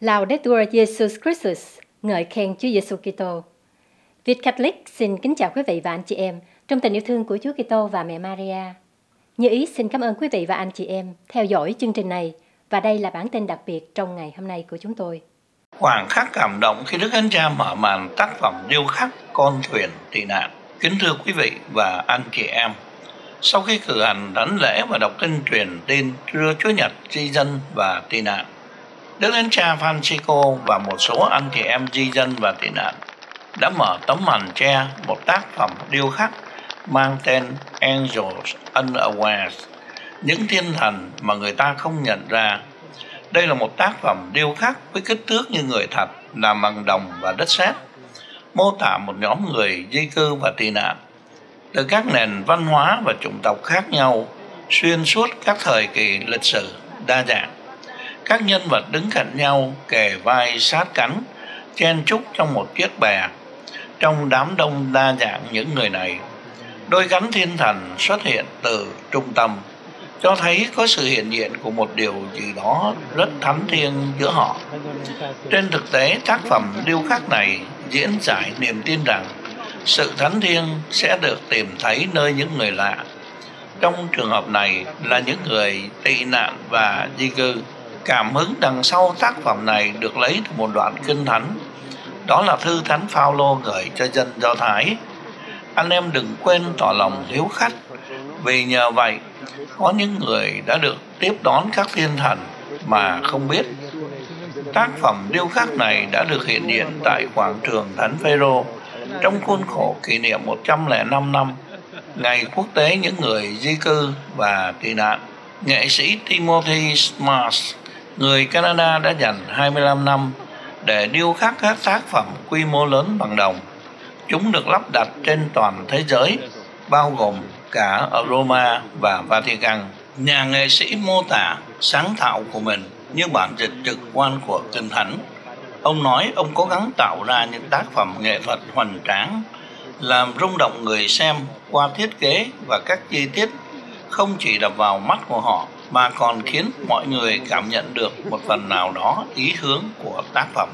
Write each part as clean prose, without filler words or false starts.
Laudetur Jesus Christus, ngợi khen Chúa Giêsu Kitô. Việt Catholic xin kính chào quý vị và anh chị em trong tình yêu thương của Chúa Kitô và mẹ Maria. Như ý xin cảm ơn quý vị và anh chị em theo dõi chương trình này, và đây là bản tin đặc biệt trong ngày hôm nay của chúng tôi. Khoảnh khắc cảm động khi Đức Thánh Cha mở màn tác phẩm điêu khắc con thuyền tị nạn. Kính thưa quý vị và anh chị em, sau khi cử hành đảnh lễ và đọc kinh truyền tin đưa Chúa Nhật di dân và tị nạn, Đức Thánh Cha Francisco và một số anh chị em di dân và tị nạn đã mở tấm màn che một tác phẩm điêu khắc mang tên Angels Unawares, những thiên thần mà người ta không nhận ra. Đây là một tác phẩm điêu khắc với kích thước như người thật, làm bằng đồng và đất sét, mô tả một nhóm người di cư và tị nạn từ các nền văn hóa và chủng tộc khác nhau xuyên suốt các thời kỳ lịch sử đa dạng. Các nhân vật đứng cạnh nhau, kề vai sát cánh, chen chúc trong một chiếc bè. Trong đám đông đa dạng những người này, đôi cánh thiên thần xuất hiện từ trung tâm, cho thấy có sự hiện diện của một điều gì đó rất thánh thiêng giữa họ. Trên thực tế, tác phẩm điêu khắc này diễn giải niềm tin rằng sự thánh thiêng sẽ được tìm thấy nơi những người lạ. Trong trường hợp này là những người tị nạn và di cư. Cảm hứng đằng sau tác phẩm này được lấy từ một đoạn kinh thánh, đó là thư Thánh Phaolô gửi cho dân Do Thái. Anh em đừng quên tỏ lòng hiếu khách, vì nhờ vậy có những người đã được tiếp đón các thiên thần mà không biết. Tác phẩm điêu khắc này đã được hiện diện tại quảng trường Thánh Phêrô trong khuôn khổ kỷ niệm 105 năm Ngày Quốc tế những người di cư và tị nạn. Nghệ sĩ Timothy Smart, người Canada, đã dành 25 năm để điêu khắc các tác phẩm quy mô lớn bằng đồng. Chúng được lắp đặt trên toàn thế giới, bao gồm cả ở Roma và Vatican. Nhà nghệ sĩ mô tả sáng tạo của mình như bản dịch trực quan của Kinh Thánh. Ông nói ông cố gắng tạo ra những tác phẩm nghệ thuật hoành tráng, làm rung động người xem qua thiết kế và các chi tiết không chỉ đập vào mắt của họ, mà còn khiến mọi người cảm nhận được một phần nào đó ý hướng của tác phẩm.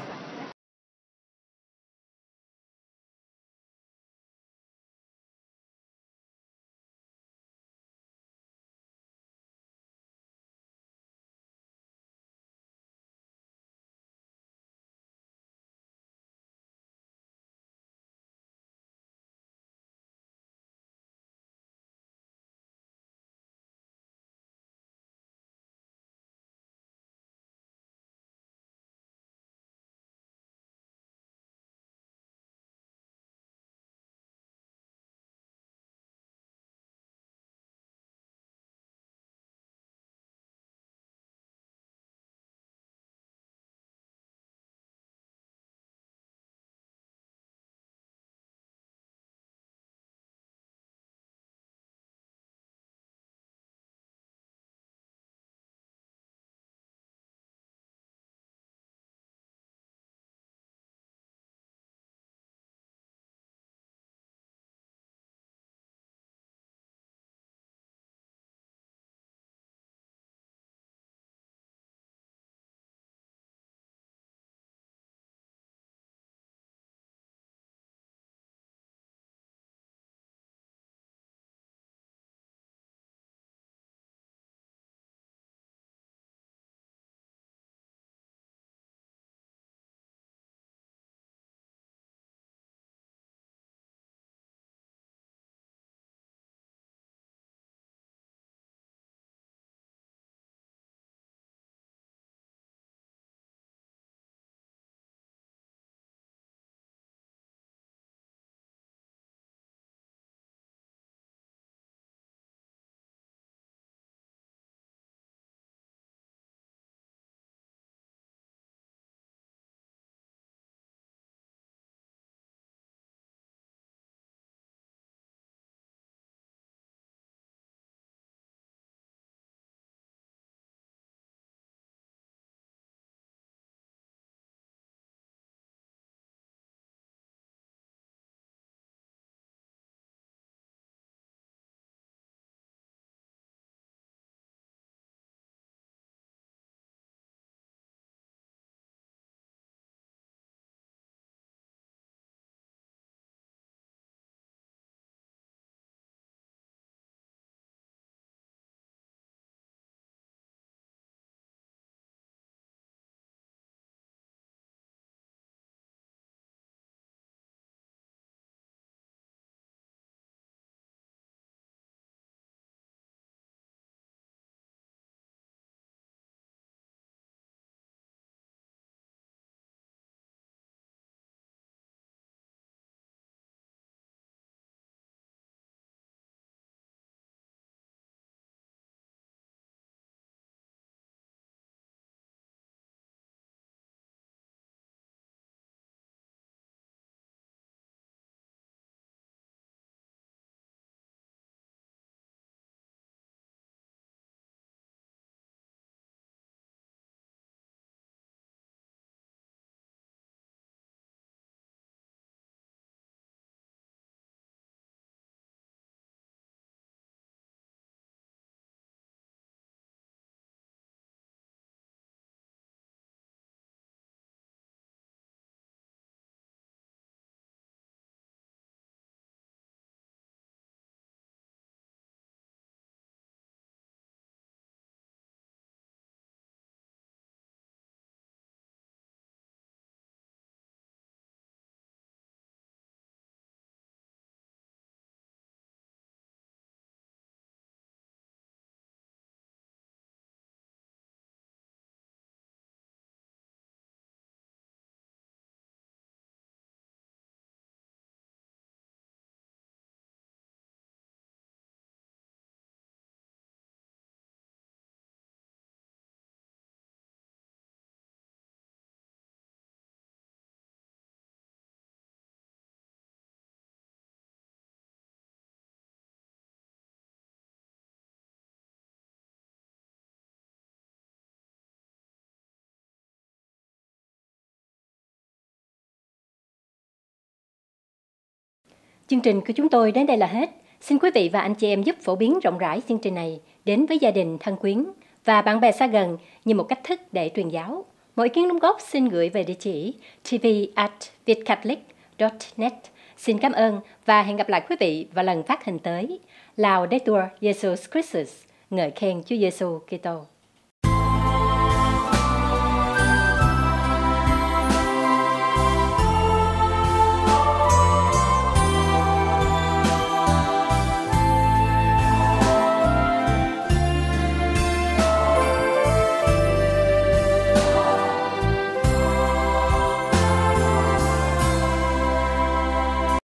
Chương trình của chúng tôi đến đây là hết. Xin quý vị và anh chị em giúp phổ biến rộng rãi chương trình này đến với gia đình thân quyến và bạn bè xa gần như một cách thức để truyền giáo. Mọi ý kiến đóng góp xin gửi về địa chỉ tv@vietcatholic.net. Xin cảm ơn và hẹn gặp lại quý vị vào lần phát hình tới. Laudetur Jesus Christus, ngợi khen Chúa Giêsu Kitô.